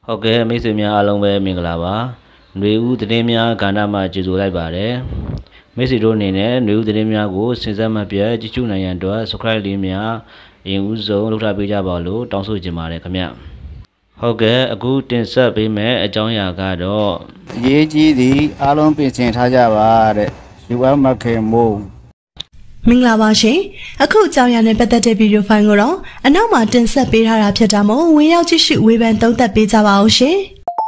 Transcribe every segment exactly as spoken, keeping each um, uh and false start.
ဟုတ်ကဲ့မိတ်ဆွေများအားလုံးပဲမင်္ဂလာပါຫນွေဦးသတင်းများကဏ္ဍမှာကြိုဆိုလိုက်ပါတယ်မိတ်ဆွေတို့အနေနဲ့ຫນွေဦးသတင်းများကိုစဉ်ဆက်မပြတ်ကြည့်ရှုနိုင်ရန်အတွက် subscribe လေးများအရင်ဦးဆုံးလုပ်ထားပေးကြပါလို့တောင်းဆိုချင်ပါတယ်ခင်ဗျဟုတ်ကဲ့အခုတင်ဆက်ပေးမယ့်အကြောင်းအရာကတော့အရေးကြီးသည့်အားလုံးပြင်ဆင်ထားကြပါတဲ့ယူအမ်မခေမိုးမင်္ဂလာပါရှင်အခုအကြောင်းအရာနဲ့ပတ်သက်တဲ့ဗီဒီယိုဖိုင်ကိုတော့အနောက်မှာတင်ဆက်ပေးထားတာဖြစ်တာမို့ဝင်ရောက်ကြည့်ရှုဝေဖန်သုံးသပ်ပေးကြပါဦးရှင်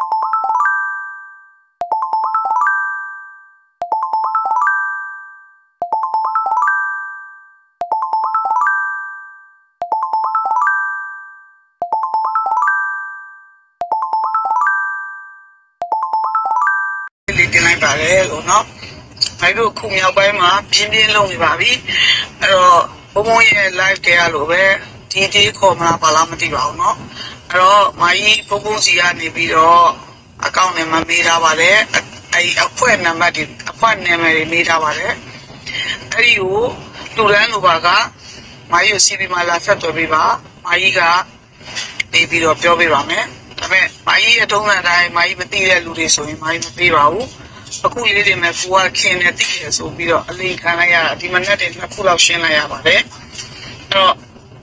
လေးတင်လိုက်ပါတယ်လို့เนาะအဲ့တို့ခုမြောက်ပိုင်းမှာပြင်းပြင်းလုံးနေပါပြီအဲ့တော့ဘုံဘုံရဲ့ live တဲရလို့ပဲဒီဒီခေါ်မလားဘာလားမသိပါဘူးเนาะအဲ့တော့မာကြီးဘုံဘုံစီကနေပြီးတော့အကောင့်နဲ့မမေးထားပါတယ်အဲ့အဖွဲ့နံပါတ်ဒီအဖွဲ့နာမည်တွေမေးထားပါတယ်အဲ့ဒီကိုလူလန်းလိုပါကမာကြီးကို စီ ဗီ မှာလာဆက်သွယ်ပေးပါမာကြီးကနေပြီးတော့ပြောပေးပါမယ်ဒါပေမဲ့မာကြီးအထုံးစံတိုင်းမာကြီးမသိတဲ့လူတွေဆိုရင်မာကြီးမပေးပါဘူးအခုလေးတွေမဲ့ကိုကခင်နဲ့တိတယ်ဆိုပြီးတော့အလိန်ခံလိုက်ရတာဒီမနက်တည်းနှစ်ခုလောက်ရှင်းလိုက်ရပါတယ်အဲ့တော့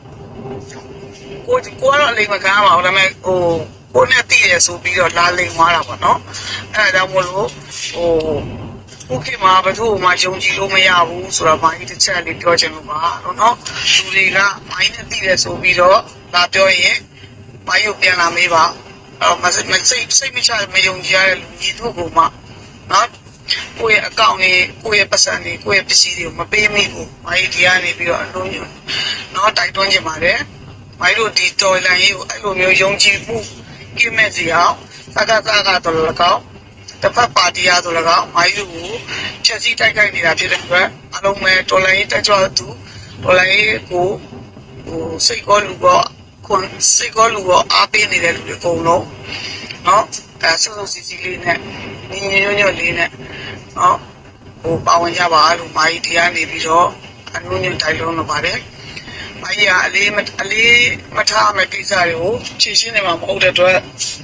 ကိုကိုကတော့အလိန်မခံပါဘူးဒါပေမဲ့ဟိုကိုနဲ့တိတယ်ဆိုပြီးတော့လာလိန်သွားတာပေါ့နော်အဲ့ဒါကြောင့်မို့လို့ဟိုโอเคမှာဘယ်သူမှယုံကြည်လို့မရဘူးဆိုတော့မာကြီးတစ်ချက်လေးပြောချင်လို့ပါတော့နော်လူတွေကမိုင်းနဲ့တိတယ်ဆိုပြီးတော့လာပြောရင်မာကြီးကိုပြန်လာမေးပါအဲ့မစိတ်စိတ်မချမယုံကြည်ရတဲ့လူကြီးတို့ကမှနော်ကိုယ့်ရဲ့အကောင့်လေးကိုယ့်ရဲ့ပတ်စံလေးကိုယ့်ရဲ့ပစ္စည်းတွေကိုမပေးမိဘူး။မာကြီးဒီကနေပြီးတော့အလုံးညွန်နော်တိုက်တွန်းကြပါတယ်။မာကြီးတို့ဒီတော်လိုင်းရေးကိုအဲ့လိုမျိုးယုံကြည်မှုကင်းမဲ့စီအောင်သက္ကသကတော့လည်းကောင်းတစ်ဖက်ပါတီရဆိုလည်းကောင်းမာကြီးတို့ကိုချက်စီတိုက်ခိုက်နေတာဖြစ်တဲ့အတွက်အလုံးမဲ့တော်လိုင်းရေးတက်ကြွသူတော်လိုင်းရေးကိုဟိုစိတ်ကောလူကောခွန်စိတ်ကောလူကောအားပေးနေတဲ့လူတွေအကုန်လုံးနော်အဲဆူဆူစီစီလေးနဲ့ညီညွတ်ညွတ်လေးနဲ့နော်ဟိုပါဝင်ကြပါလို့မာကြီးတရားနေပြီးတော့အနုညွတ်တိုက်လုံးလုပ်ပါတယ်မာကြီးကအလေးအလေးမထားမဲ့ကိစ္စတွေကိုဖြည့်ရှင်းနေမှာမဟုတ်တဲ့အတွက်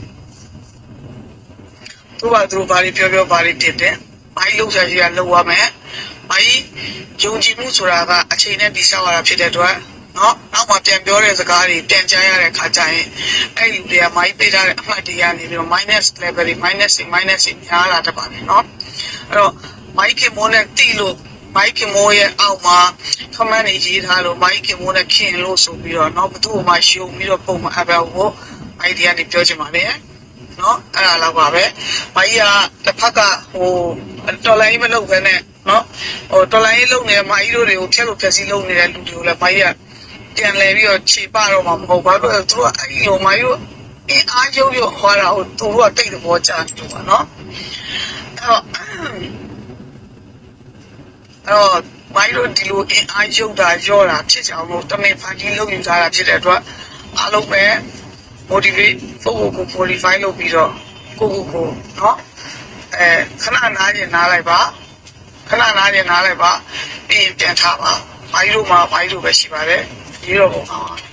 သူ့ဘာသူဘာလေးပြောပြောဘာလေးတင်တယ်မာကြီးလှုပ်ရှားကြီးကလှုပ်သွားမယ်မာကြီးယုံကြည်မှုဆိုတာကအချိန်နဲ့တည်ဆောက်ရတာဖြစ်တဲ့အတွက်နော်နောက်မှပြန်ပြောတဲ့စကားတွေပြန်ကြားရတဲ့ခါကျရင်အဲ့ဒီလူတွေကမိုင်းပေးထားတဲ့အမှတ်တွေကနေပြီးတော့ minus level တွေ minus တွေ minus တွေများလာတတ်ပါတယ်နော်အဲ့တော့ Mike Kimo နဲ့တီလို့ Mike Kimo ရဲ့အောက်မှာ comment တွေရေးထားလို့ Mike Kimo နဲ့ခင်လို့ဆိုပြီးတော့နော်ဘသူ့မှာရှုံပြီးတော့ပုံမှန်အပြောကို idea နဲ့ပြောချင်ပါတယ်နော်အဲ့ဒါတော့ပါပဲမိုင်းကတစ်ဖက်ကဟိုတော်လိုင်းမလုပ်ဘဲနဲ့နော်ဟိုတော်လိုင်းလုပ်နေတဲ့မိုင်းတို့တွေကိုဖြတ်လို့ဖြတ်စီးလုပ်နေတဲ့လူတွေကိုလည်းမိုင်းကပြန်လဲပြီးတော့ခြေပတော့မှာမဟုတ်ပါဘူးသူကအဲ့ဒီဟိုမိုင်းတို့အင်းအားရုပ်ရုပ်ဟောတာဟိုသူတို့ကတိတ်သဘောကျတယ်ပါနော်အဲ့တော့အဲ့တော့မိုင်းတို့ဒီလိုအင်းအားရုပ်တာရောတာဖြစ်ကြအောင်လို့တမင်ဖန်တီးလုပ်ယူထားတာဖြစ်တဲ့အတွက်အားလုံးပဲ motivate ဖို့ကို modify လုပ်ပြီးတော့ကိုကိုကိုနော်အဲခဏနားကျင်နားလိုက်ပါခဏနားကျင်နားလိုက်ပါပြီးရင်ပြန်ထားပါမိုင်းတို့မှာမိုင်းတို့ပဲရှိပါတယ်ဒီတော့ပေါ့